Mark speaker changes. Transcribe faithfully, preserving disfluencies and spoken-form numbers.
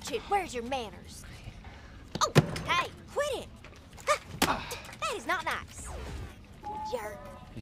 Speaker 1: urchin, where's your manners? Oh, hey, quit it! That is not nice. Jerk.